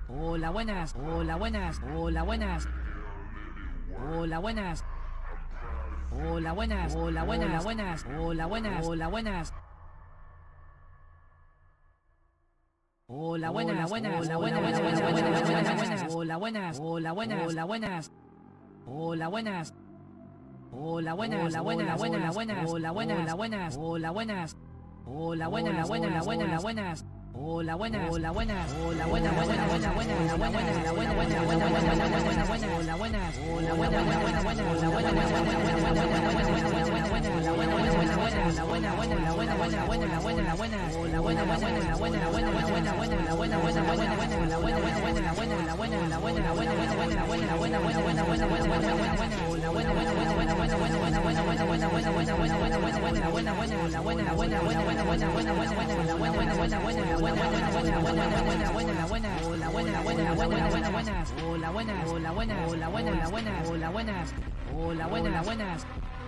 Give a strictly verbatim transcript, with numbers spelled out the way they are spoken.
Hola buenas, hola buenas, hola buenas. Hola buenas. Hola buenas, hola buenas, buenas, hola buenas, hola buenas. Hola buenas, buenas, hola buenas, buenas, buenas, buenas, buenas, buenas. Hola buenas, hola buenas, hola buenas. Hola buenas. Hola buenas, hola buenas, buenas, buenas, hola buenas, hola buenas, hola buenas. Hola buenas, buenas, buenas, buenas. Hola buenas, hola buenas, hola buenas, buenas, buenas, buenas, hola buenas, hola buenas, buenas, buenas, buenas, buenas, buenas, hola buenas, hola buenas, buenas, buenas, hola buenas, buenas, buenas, buenas, buenas, buenas, buenas, hola buenas, buenas, buenas, la buena, buena, la buena, buena, buena, la buena, la buena, hola buena, buena, la buena, la buena, buena, buena, la buena, buena, buena, buena, la buena, buena, buena, la buena, la buena, la buena, la buena, buena, buena, buena, la buena, buena, buena, buena, buena, buena, buena, buena, hola buena, buena, buena, buena, buena, buena, buena, buena, buena, buena, buena, buena, buena, buena, buena, la buena, buena, la buena, la buena, buena, buena, buena, buena, buena, buena, la buena, buena, buena, buena, la buena, buena, buena, buena, buena, buena, la buena, hola buena, buena, buena, buena, buenas, hola buena, hola buena, hola buena, la buena, hola buenas, hola buena, buenas.